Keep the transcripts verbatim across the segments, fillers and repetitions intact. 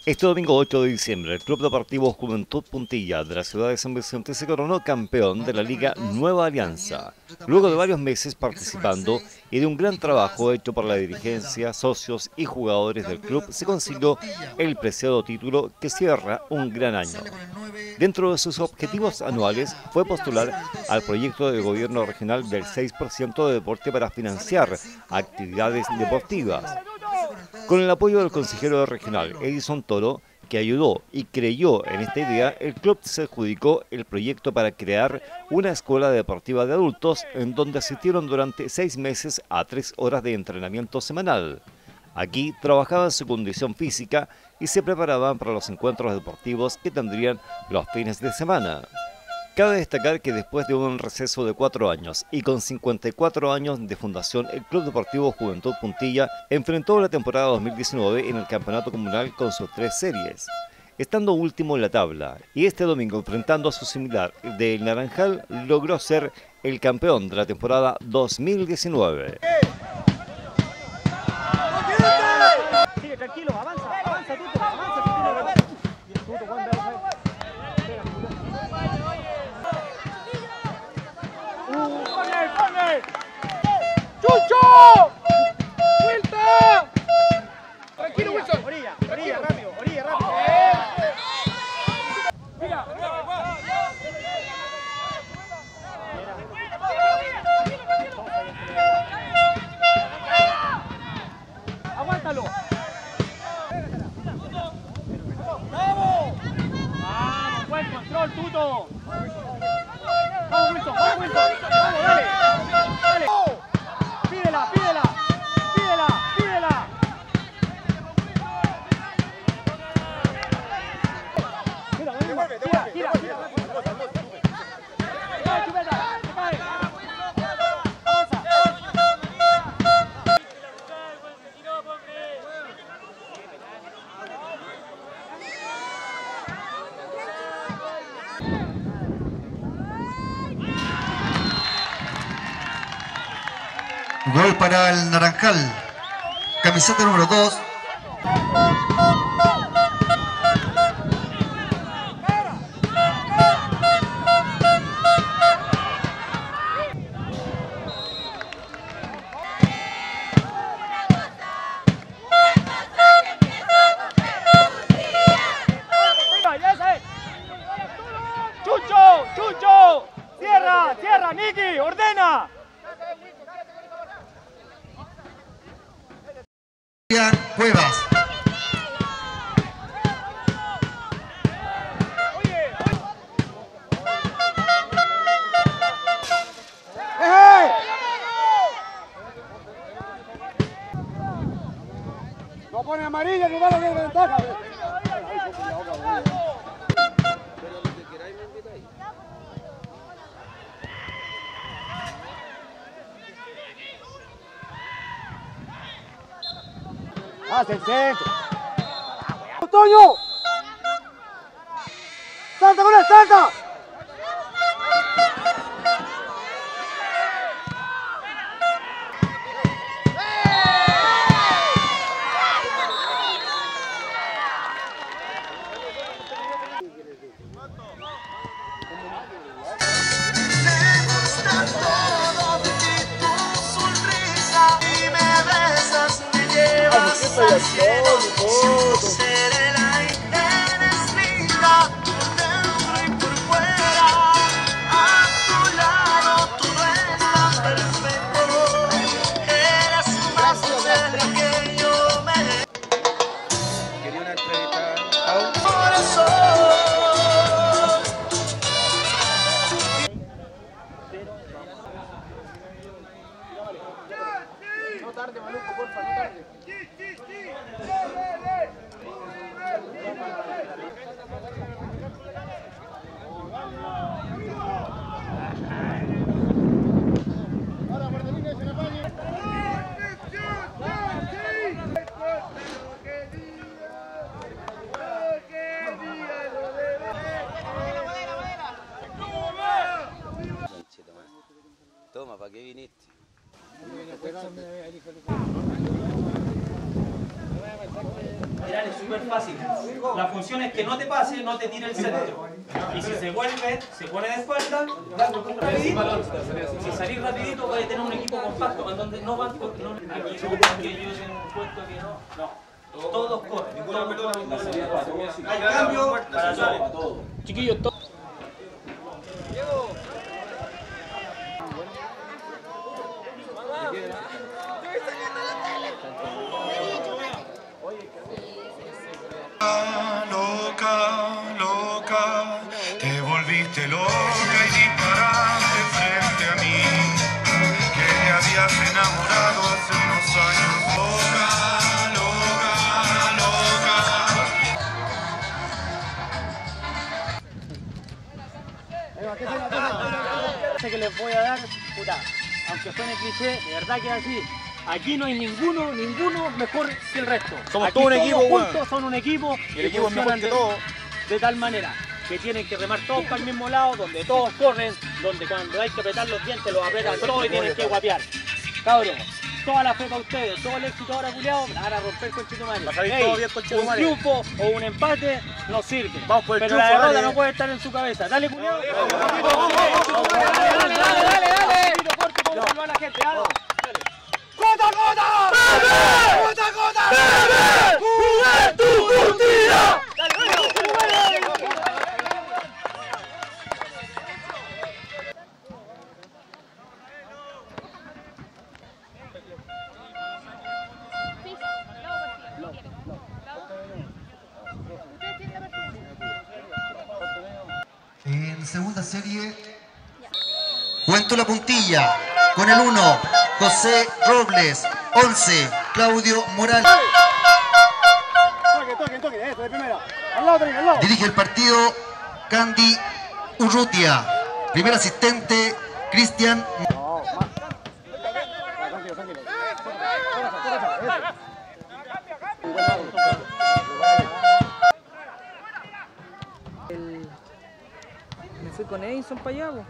Este domingo ocho de diciembre, el Club Deportivo Juventud Puntilla de la ciudad de San Vicente se coronó campeón de la Liga Nueva Alianza, luego de varios meses participando y de un gran trabajo hecho por la dirigencia, socios y jugadores del club. Se consiguió el preciado título que cierra un gran año. Dentro de sus objetivos anuales fue postular al proyecto de gobierno regional del seis por ciento de deporte para financiar actividades deportivas. Con el apoyo del consejero regional Edison Toro, que ayudó y creyó en esta idea, el club se adjudicó el proyecto para crear una escuela deportiva de adultos en donde asistieron durante seis meses a tres horas de entrenamiento semanal. Aquí trabajaban su condición física y se preparaban para los encuentros deportivos que tendrían los fines de semana. Cabe destacar que después de un receso de cuatro años y con cincuenta y cuatro años de fundación, el Club Deportivo Juventud Puntilla enfrentó la temporada dos mil diecinueve en el campeonato comunal con sus tres series, estando último en la tabla, y este domingo, enfrentando a su similar del Naranjal, logró ser el campeón de la temporada dos mil diecinueve. Sigue tranquilo, avanza, avanza, Tuto, avanza, Tuto, Tuto, Juan, ¡Pone, pone! ¡Chucho! ¡Vuelta! Tranquilo, Wilson. Orilla, orilla, rápido, orilla, rápido. Mira. Aguántalo. ¡Vamos! ¡Vamos! ¡Buen control, Tuto! ¡Vamos, Wilson! ¡Vamos, Wilson! ¡Vamos, dale! ¡Dale! ¡Pídela, pídela! ¡Pídela, pídela! Mira, mira, tira, tira, tira. ¡Cae, chupeta! ¡Se cae! ¡Avanza! Gol para el Naranjal, camiseta número dos. ¡Chucho! ¡Chucho! ¡Cierra! ¡Cierra! ¡Niki! ¡Ordena! Cuevas. ¡Eh! No pone amarilla, no va a tener ventaja. ¡Haz el centro! ¡Toño! ¡Salta con él, salta! Seré la eres linda por dentro y por fuera. A tu lado todo está perfecto. Eres más de lo que yo me. Quería una entrevista a un corazón. No tarde, Maluco, porfa, no tarde. Toma, ¿para qué viniste? Mirar, es súper fácil. la función es que no te pase, no te tire el centro. Y si se vuelve, se pone de espalda, rapidito. Si salís rapidito, puede tener un equipo compacto, en donde no van por... No, aquí no, que yo tengo un puesto que no, no. Todos corren, todos corren la salida para hay cambio para todos. Chiquillos, todos. Loca, loca, te volviste loca y disparaste frente a mí, que te habías enamorado hace unos años. Loca, loca, loca. Que les voy a dar, puta, aunque suene cliché, de verdad que es así. Aquí no hay ninguno, ninguno mejor que el resto. Somos aquí todo un todos equipo, juntos bueno. son un equipo y el equipo es mejor que de, todo. De tal manera que tienen que remar todos para el mismo lado, donde todos corren, donde cuando hay que apretar los dientes los apretan todos y tienen que guapear. Cabros, toda la fe para ustedes, todo el éxito ahora, culiao, van a romper con Chetumare. Va a salir todo bien con Un Chetumare. triunfo o un empate nos sirve. Vamos por el Pero triunfo, la derrota dale. no puede estar en su cabeza. Dale, culiao. Dale, dale, dale, dale. Como a la gente, dale. ¡Gota, gota! ¡Bebe! ¡Gota, gota! ¡Bebe! ¡Juventud Unida! En segunda serie, Cuento la puntilla con el uno, José Robles, once, Claudio Morales. Toque, toque, toque, eso, de primera. Al lado, al lado. Dirige el partido Candy Urrutia. Primer asistente, Cristian. No, más. Tranquilo, tranquilo. El... Me fui con Edison para allá, po.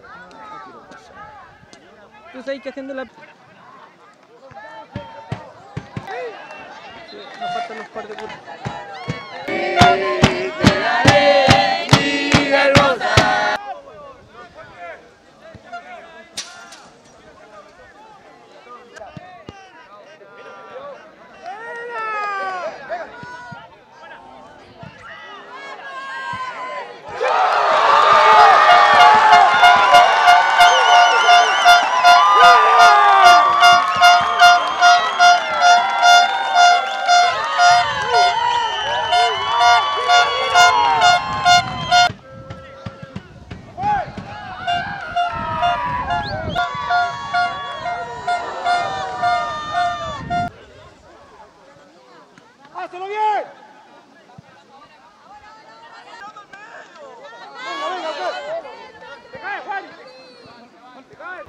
Tú sabes que haciendo la... Sí, nos faltan los par de cursos. ¡Hácelo bien! Venga, venga, Juan. ¡Te cae, Juan! ¡Te cae!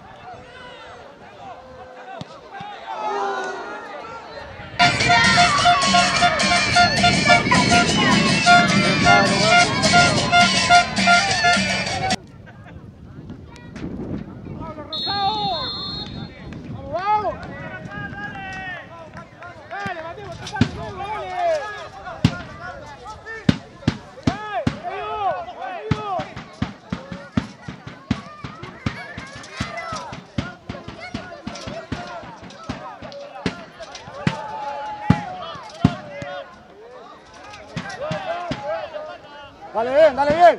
¡Vamos, Rosado! ¡Vamos, vamos! ¡Dale, Mateo, te pasa, dale, dale! ¡Dale, ayudo, ayudo! Dale bien, dale bien.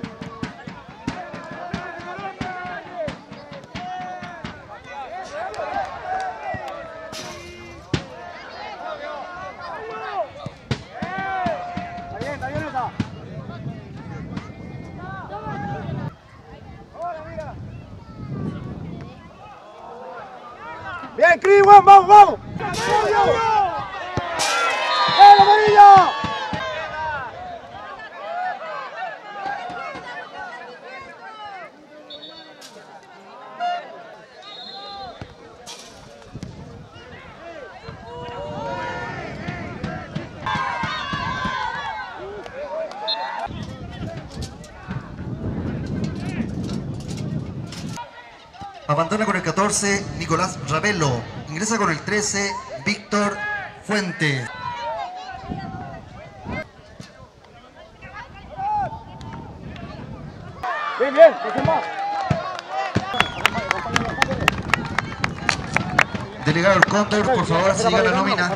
Está bien, está bien esa. Bien, Cris, vamos, vamos, vamos. ¡Eh, amarillo! Abandona con el catorce, Nicolás Ravelo. Ingresa con el trece, Víctor Fuentes. Bien, bien, dejen más. Delegado del Cóndor, por favor, se llega la nómina.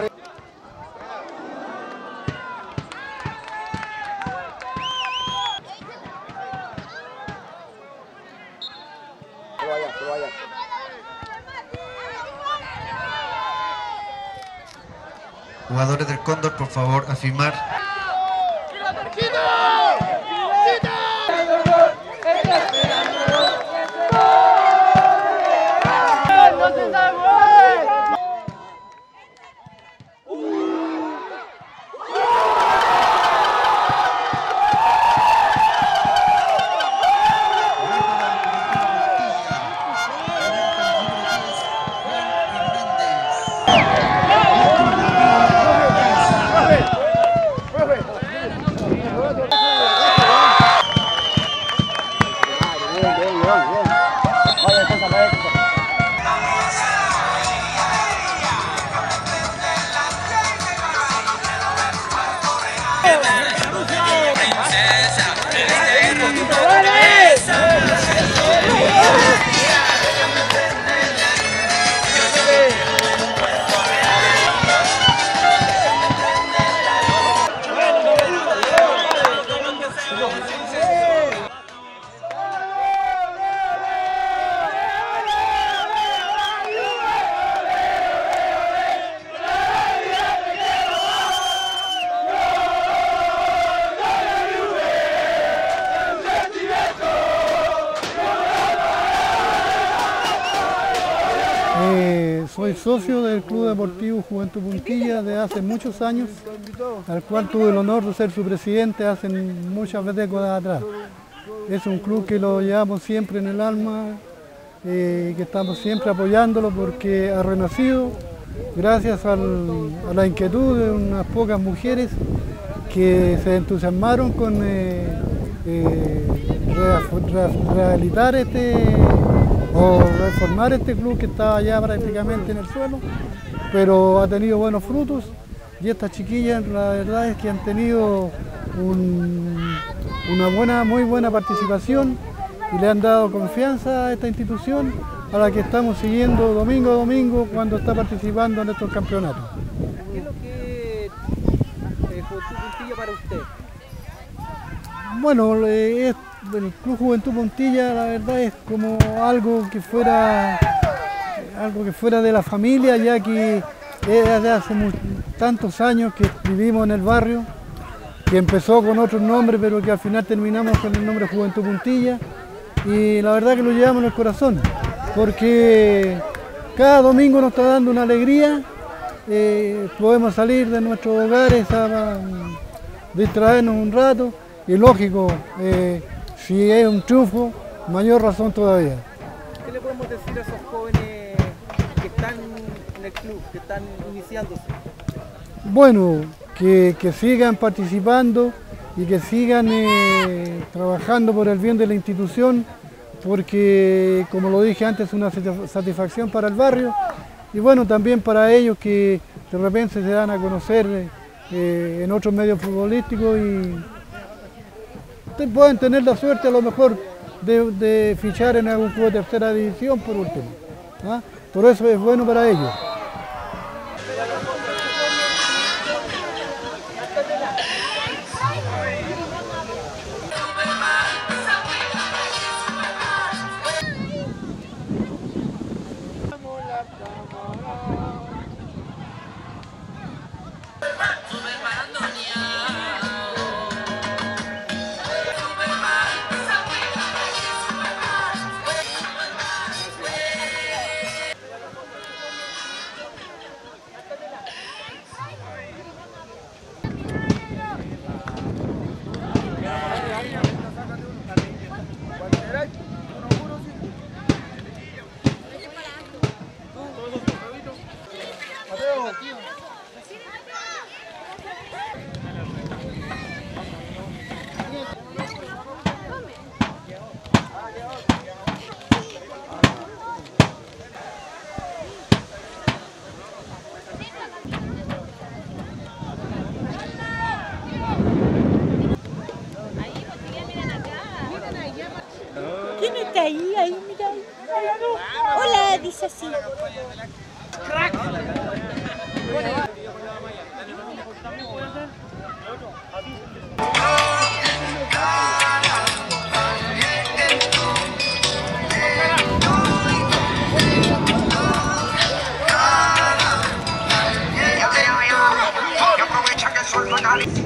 Jugadores del Cóndor, por favor, a firmar. Eh, soy socio del Club Deportivo Juventud Puntilla de hace muchos años, al cual tuve el honor de ser su presidente hace muchas décadas atrás. Es un club que lo llevamos siempre en el alma, eh, que estamos siempre apoyándolo porque ha renacido gracias al, a la inquietud de unas pocas mujeres que se entusiasmaron con eh, eh, re, re, rehabilitar este o reformar este club que estaba ya prácticamente en el suelo, pero ha tenido buenos frutos y estas chiquillas la verdad es que han tenido un, una buena, muy buena participación y le han dado confianza a esta institución a la que estamos siguiendo domingo a domingo cuando está participando en estos campeonatos. ¿Qué es lo que eh, Juventud Puntilla para usted? Bueno, eh, es, el Club Juventud Puntilla la verdad es como algo que fuera algo que fuera de la familia, ya que es de hace muy, tantos años que vivimos en el barrio, que empezó con otro nombre pero que al final terminamos con el nombre Juventud Puntilla y la verdad que lo llevamos en el corazón porque cada domingo nos está dando una alegría, eh, podemos salir de nuestros hogares a, a distraernos un rato y lógico, eh, si es un triunfo, mayor razón todavía. ¿Qué le podemos decir a esos jóvenes que están en el club, que están iniciándose? Bueno, que, que sigan participando y que sigan eh, trabajando por el bien de la institución, porque como lo dije antes es una satisfacción para el barrio y bueno, también para ellos que de repente se dan a conocer eh, en otros medios futbolísticos y pueden tener la suerte a lo mejor de, de fichar en algún club de tercera división por último. ¿Ah? Por eso es bueno para ellos. ahí, ahí, mira ahí. Hola, dice así. Que aprovecha que el sol no calienta.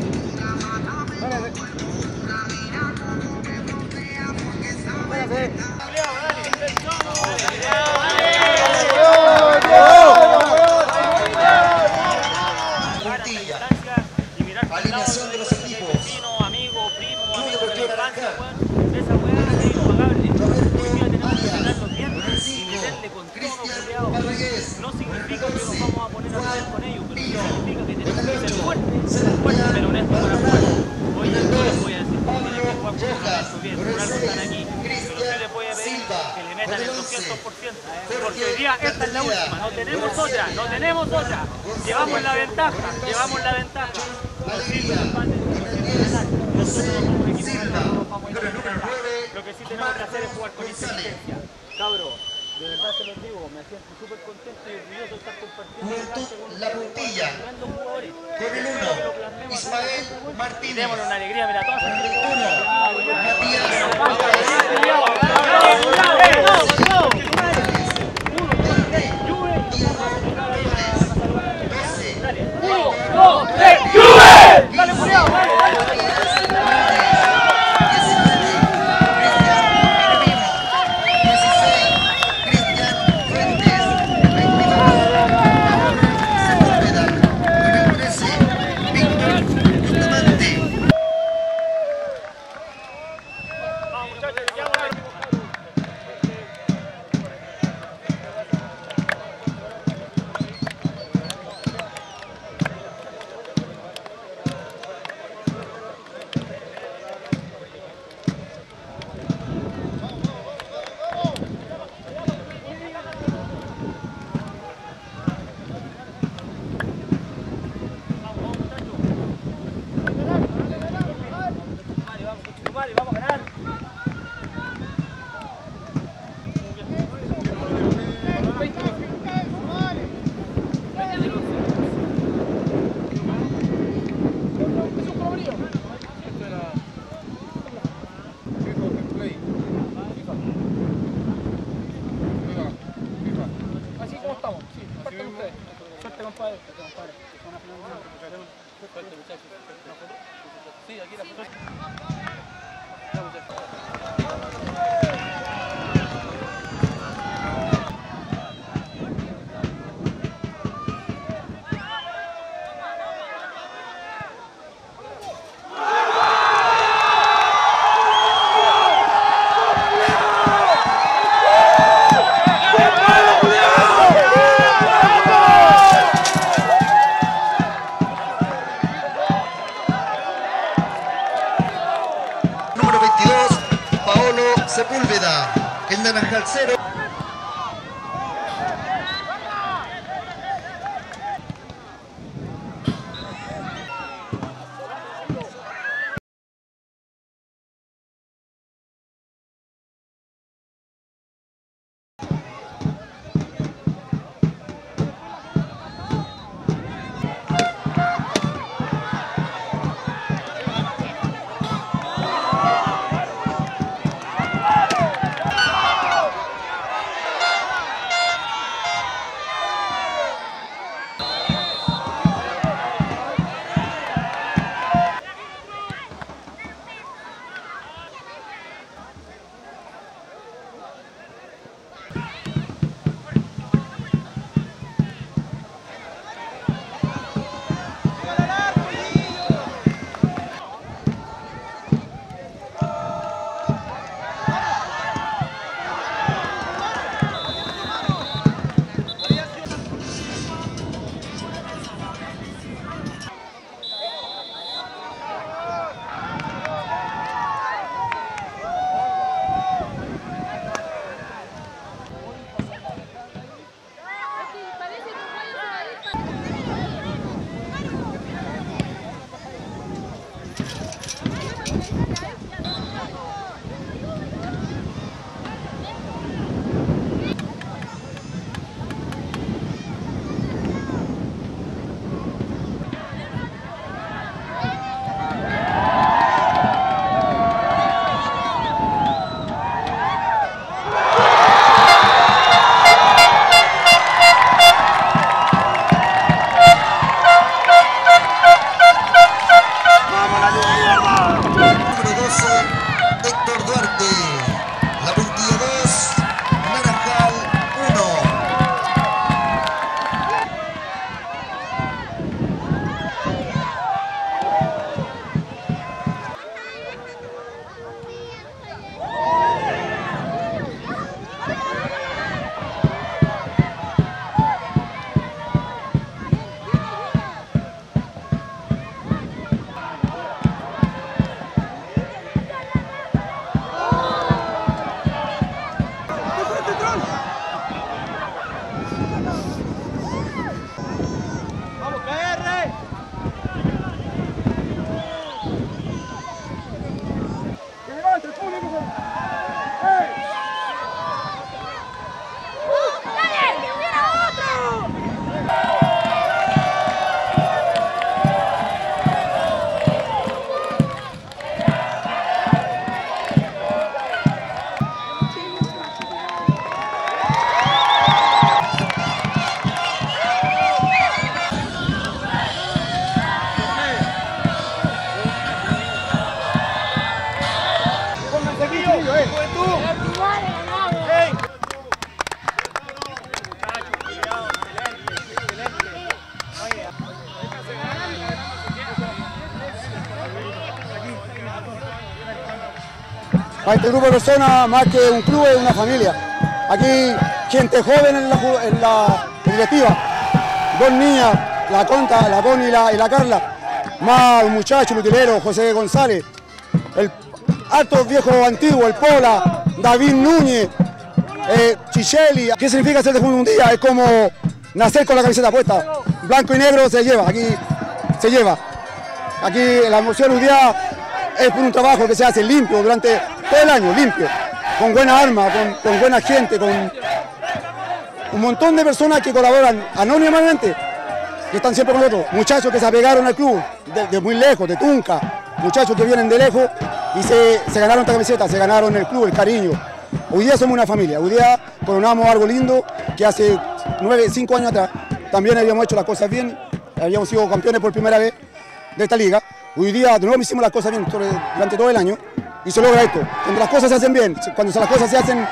Alineación de los equipos. Amigo, primo, amigo de la infancia, weón. Esa weá es impagable. Hoy día tenemos que ganarnos bien y meterle con todo, culiao. No significa que nos vamos a poner a pelear con ellos, pero significa que tenemos que ser fuertes, fuertes pero honestos con la fuerza. Oye, yo les voy a decir, tienen que jugar con esto bien, por algo están aquí. Pero sí les voy a pedir que le metan el doscientos por ciento. Porque hoy día esta es la última, no tenemos otra, no tenemos otra. Llevamos la ventaja, llevamos la ventaja. No sirve el empate, nosotros no somos un equipo que nos vamos a ir a enfrentar. Lo que sí tenemos que hacer es jugar con inteligencia. Cabro, de verdad se los digo, me siento súper contento y orgulloso de estar compartiendo Juventud La Puntilla. grandes jugadores. Con el uno, Ismael Martínez. Démosle una alegría, mira, todos. ¡Dale, Julián! Vamos a ganar. Así como estamos, sí, parten ustedes. Suerte, compadre. Suerte, muchachos. Sí, aquí la foto. Número veintidós, Paolo Sepúlveda. El naranjal cero. Para este grupo de personas, más que un club, es una familia. Aquí, gente joven en la, en la directiva, dos niñas, la Conta, la Connie y la, y la Carla, más un muchacho, el utilero, José González, el alto viejo antiguo, el Pola, David Núñez, eh, Chicheli. ¿Qué significa ser de Juventud Puntilla? Es como nacer con la camiseta puesta, blanco y negro se lleva, aquí se lleva. Aquí la emoción hoy día es por un trabajo que se hace limpio durante todo el año, limpio, con buena arma, con, con buena gente, con un montón de personas que colaboran anónimamente, que están siempre con nosotros, muchachos que se apegaron al club, de, de muy lejos, de Tunca, muchachos que vienen de lejos y se, se ganaron esta camiseta, se ganaron el club, el cariño. Hoy día somos una familia, hoy día coronamos algo lindo que hace nueve, cinco años atrás también habíamos hecho las cosas bien, habíamos sido campeones por primera vez de esta liga. Hoy día de nuevo hicimos las cosas bien durante todo el año y se logra esto. Cuando las cosas se hacen bien, cuando las cosas se hacen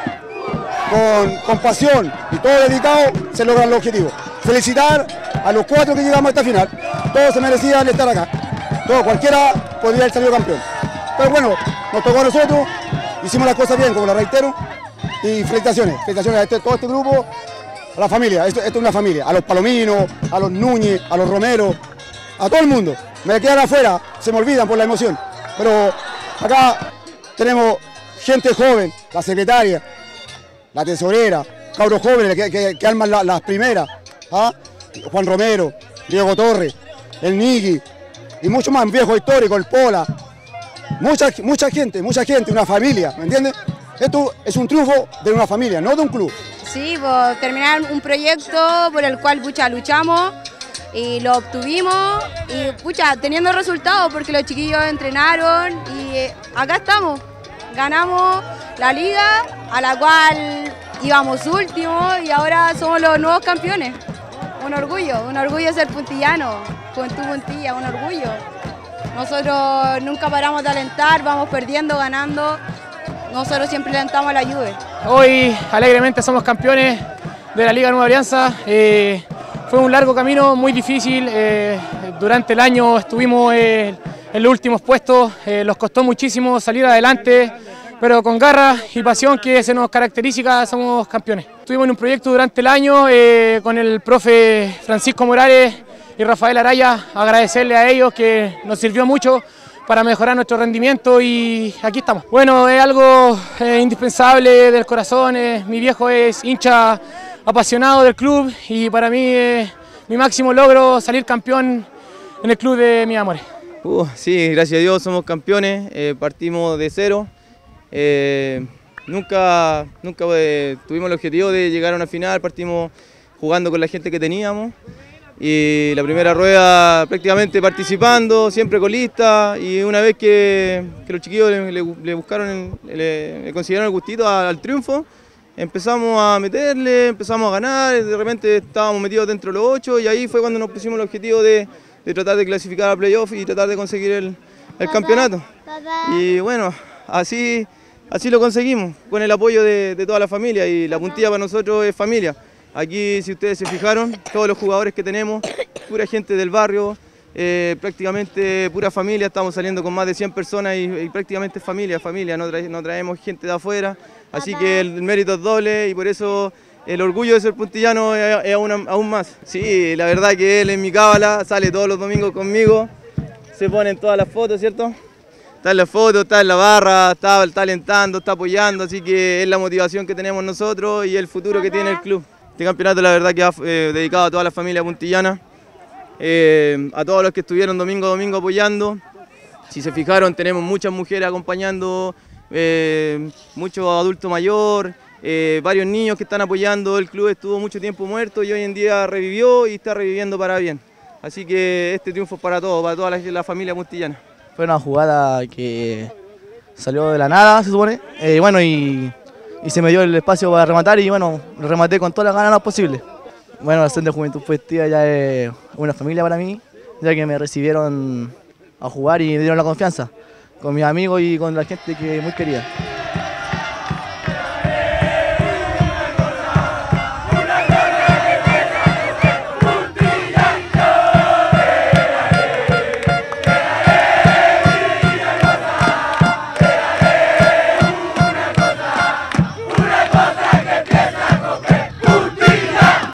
con, con pasión y todo dedicado, se logran los objetivos. Felicitar a los cuatro que llegamos a esta final. Todos se merecían estar acá. Todo, cualquiera podría haber salido campeón. Pero bueno, nos tocó a nosotros, hicimos las cosas bien, como lo reitero, y felicitaciones. Felicitaciones a este, todo este grupo, a la familia. Esto, esto es una familia. A los Palominos, a los Núñez, a los Romero, a todo el mundo. Me quedan afuera, se me olvidan por la emoción. Pero acá tenemos gente joven, la secretaria, la tesorera, cabros jóvenes que, que, que arman la, las primeras. ¿Ah? Juan Romero, Diego Torres, el Niki y mucho más, viejo histórico, el Pola. Mucha, mucha gente, mucha gente, una familia, ¿me entiendes? Esto es un triunfo de una familia, no de un club. Sí, por terminar un proyecto por el cual pucha, luchamos y lo obtuvimos y pucha, teniendo resultados porque los chiquillos entrenaron y eh, acá estamos. Ganamos la liga a la cual íbamos últimos y ahora somos los nuevos campeones. Un orgullo, un orgullo ser puntillano, Juventud Puntilla, un orgullo. Nosotros nunca paramos de alentar, vamos perdiendo, ganando. Nosotros siempre alentamos a la Juve. Hoy alegremente somos campeones de la Liga Nueva Alianza. Eh, fue un largo camino, muy difícil. Eh, durante el año estuvimos eh, en los últimos puestos. Eh, nos costó muchísimo salir adelante, pero con garra y pasión que se nos caracteriza somos campeones. Estuvimos en un proyecto durante el año eh, con el profe Francisco Morales y Rafael Araya, agradecerle a ellos que nos sirvió mucho para mejorar nuestro rendimiento y aquí estamos. Bueno, es algo eh, indispensable del corazón, eh, mi viejo es hincha apasionado del club y para mí es eh, mi máximo logro salir campeón en el club de mis amores. Uh, sí, gracias a Dios somos campeones, eh, partimos de cero. Eh, nunca nunca eh, tuvimos el objetivo de llegar a una final, partimos jugando con la gente que teníamos y la primera rueda prácticamente participando, siempre colista y una vez que, que los chiquillos le, le, le buscaron, el, le, le consiguieron el gustito al, al triunfo, empezamos a meterle, empezamos a ganar, de repente estábamos metidos dentro de los ocho y ahí fue cuando nos pusimos el objetivo de, de tratar de clasificar a playoff y tratar de conseguir el, el campeonato. Y bueno, así... Así lo conseguimos, con el apoyo de, de toda la familia y la Puntilla para nosotros es familia. Aquí, si ustedes se fijaron, todos los jugadores que tenemos, pura gente del barrio, eh, prácticamente pura familia, estamos saliendo con más de cien personas y, y prácticamente familia, familia, no, trae, no traemos gente de afuera, así que el, el mérito es doble y por eso el orgullo de ser puntillano es, es aún, aún más. Sí, la verdad que él en mi cábala sale todos los domingos conmigo, se ponen todas las fotos, ¿cierto? Está en la foto, está en la barra, está, está alentando, está apoyando, así que es la motivación que tenemos nosotros y el futuro que tiene el club. Este campeonato la verdad que va eh, dedicado a toda la familia puntillana, eh, a todos los que estuvieron domingo a domingo apoyando. Si se fijaron tenemos muchas mujeres acompañando, eh, muchos adultos mayores, eh, varios niños que están apoyando. El club estuvo mucho tiempo muerto y hoy en día revivió y está reviviendo para bien. Así que este triunfo es para todos, para toda la, la familia puntillana. Fue una jugada que salió de la nada, se supone, eh, bueno, y, y se me dio el espacio para rematar y bueno, rematé con todas las ganas posibles. Bueno, la Asociación de Juventud Puntilla ya es una familia para mí, ya que me recibieron a jugar y me dieron la confianza, con mis amigos y con la gente que muy querida.